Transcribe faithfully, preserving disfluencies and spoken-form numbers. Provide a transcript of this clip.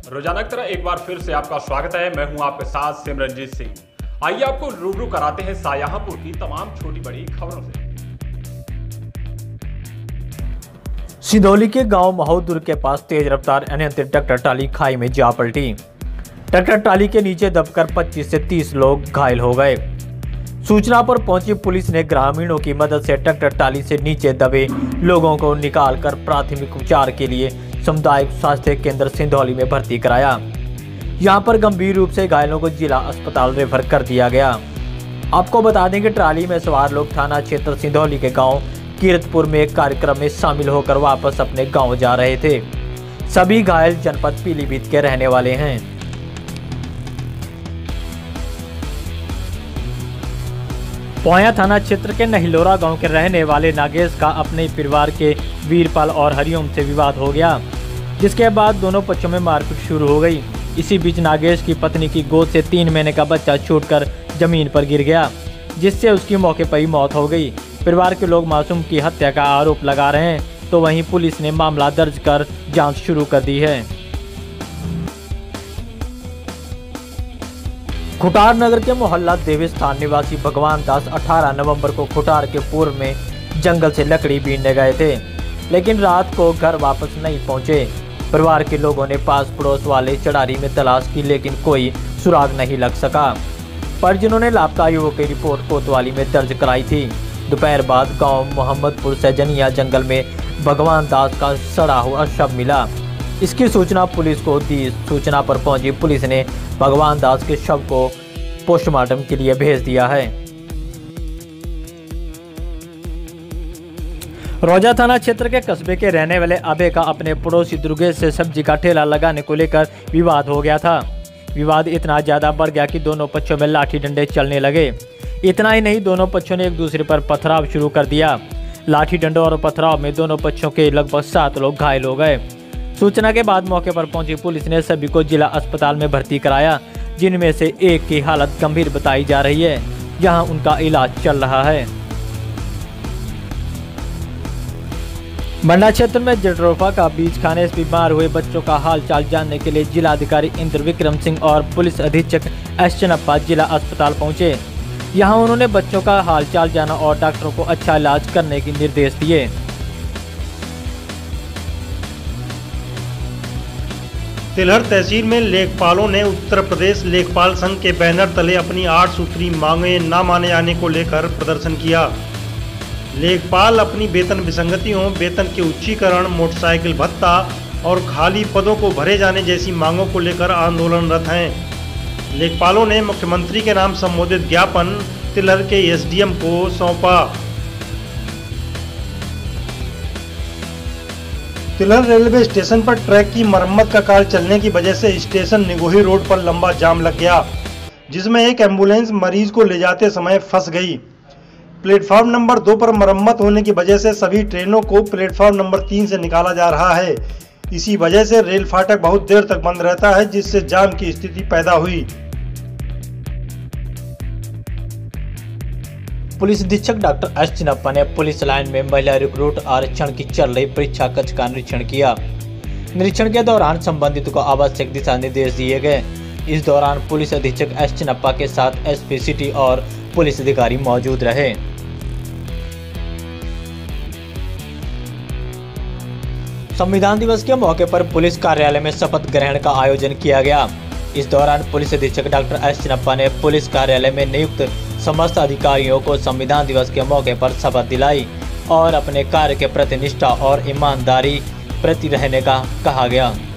रोजाना की तरह एक बार फिर से आपका स्वागत है। मैं हूं आपके साथ सिमरनजीत सिंह। आइए आपको रूबरू कराते हैं शाहजहांपुर की तमाम छोटी बड़ी खबरों से। सिंधौली के गांव महोदपुर के पास तेज रफ्तार अनियंत्रित ट्रैक्टर ट्राली खाई में जा पलटी। ट्रैक्टर ट्राली के नीचे दबकर पच्चीस से तीस लोग घायल हो गए। सूचना पर पहुंची पुलिस ने ग्रामीणों की मदद से ट्रैक्टर ट्राली से नीचे दबे लोगों को निकालकर प्राथमिक उपचार के लिए सामुदायिक स्वास्थ्य केंद्र सिंधौली में भर्ती कराया। यहां पर गंभीर रूप से घायलों को जिला अस्पताल रेफर कर दिया गया। आपको बता दें कि ट्राली में सवार लोग थाना क्षेत्र सिंधौली के गांव कीरतपुर में एक कार्यक्रम में शामिल होकर वापस अपने गांव जा रहे थे। सभी घायल जनपद पीलीभीत के रहने वाले हैं। पोया थाना क्षेत्र के नहिलोरा गांव के रहने वाले नागेश का अपने परिवार के वीरपाल और हरिओम से विवाद हो गया, जिसके बाद दोनों पक्षों में मारपीट शुरू हो गई। इसी बीच नागेश की पत्नी की गोद से तीन महीने का बच्चा छूटकर जमीन पर गिर गया, जिससे उसकी मौके पर ही मौत हो गई। परिवार के लोग मासूम की हत्या का आरोप लगा रहे हैं, तो वहीं पुलिस ने मामला दर्ज कर जाँच शुरू कर दी है। खुटार नगर के मोहल्ला देवस्थान निवासी भगवान दास अठारह नवंबर को खुटार के पूर्व में जंगल से लकड़ी बीनने गए थे, लेकिन रात को घर वापस नहीं पहुंचे। परिवार के लोगों ने पास पड़ोस वाले चढ़ारी में तलाश की, लेकिन कोई सुराग नहीं लग सका। परिजनों ने लापता युवक की रिपोर्ट कोतवाली में दर्ज कराई थी। दोपहर बाद गांव मोहम्मदपुर सैजनिया जंगल में भगवान दास का सड़ा हुआ शव मिला। इसकी सूचना पुलिस को दी। सूचना पर पहुंची पुलिस ने भगवान दास के शव को पोस्टमार्टम के लिए भेज दिया है। रोजा थाना क्षेत्र के कस्बे के रहने वाले अबे का अपने पड़ोसी दुर्गेश से सब्जी का ठेला लगाने को लेकर विवाद हो गया था। विवाद इतना ज्यादा बढ़ गया कि दोनों पक्षों में लाठी डंडे चलने लगे। इतना ही नहीं, दोनों पक्षों ने एक दूसरे पर पथराव शुरू कर दिया। लाठी डंडों और पथराव में दोनों पक्षों के लगभग सात लोग घायल हो गए। सूचना के बाद मौके पर पहुंची पुलिस ने सभी को जिला अस्पताल में भर्ती कराया, जिनमें से एक की हालत गंभीर बताई जा रही है, जहां उनका इलाज चल रहा है। मंडा क्षेत्र में जटरोफा का बीज खाने से बीमार हुए बच्चों का हालचाल जानने के लिए जिलाधिकारी इंद्र विक्रम सिंह और पुलिस अधीक्षक एस चन्नप्पा जिला अस्पताल पहुंचे। यहां उन्होंने बच्चों का हालचाल जाना और डॉक्टरों को अच्छा इलाज करने के निर्देश दिए। तिलहर तहसील में लेखपालों ने उत्तर प्रदेश लेखपाल संघ के बैनर तले अपनी आठ सूत्री मांगें न माने जाने को लेकर प्रदर्शन किया। लेखपाल अपनी वेतन विसंगतियों, वेतन के उच्चीकरण, मोटरसाइकिल भत्ता और खाली पदों को भरे जाने जैसी मांगों को लेकर आंदोलनरत हैं। लेखपालों ने मुख्यमंत्री के नाम संबोधित ज्ञापन तिलहर के एस डी एम को सौंपा। तिलहर रेलवे स्टेशन पर ट्रैक की मरम्मत का कार्य चलने की वजह से स्टेशन निगोही रोड पर लंबा जाम लग गया, जिसमें एक एम्बुलेंस मरीज को ले जाते समय फंस गई। प्लेटफॉर्म नंबर दो पर मरम्मत होने की वजह से सभी ट्रेनों को प्लेटफॉर्म नंबर तीन से निकाला जा रहा है। इसी वजह से रेल फाटक बहुत देर तक बंद रहता है, जिससे जाम की स्थिति पैदा हुई। पुलिस अधीक्षक डॉक्टर एस चन्नप्पा ने पुलिस लाइन में महिला रिक्रूट आरक्षण की चल रही परीक्षा कक्ष का निरीक्षण किया। निरीक्षण के दौरान संबंधित को आवश्यक दिशा निर्देश दिए गए। इस दौरान पुलिस अधीक्षक एस चन्नप्पा के साथ एस पी सिटी और पुलिस अधिकारी मौजूद रहे। संविधान दिवस के मौके पर पुलिस कार्यालय में शपथ ग्रहण का आयोजन किया गया। इस दौरान पुलिस अधीक्षक डॉक्टर एस चन्नप्पा ने पुलिस कार्यालय में नियुक्त समस्त अधिकारियों को संविधान दिवस के मौके पर शपथ दिलाई और अपने कार्य के प्रति निष्ठा और ईमानदारी प्रति रहने का कहा गया।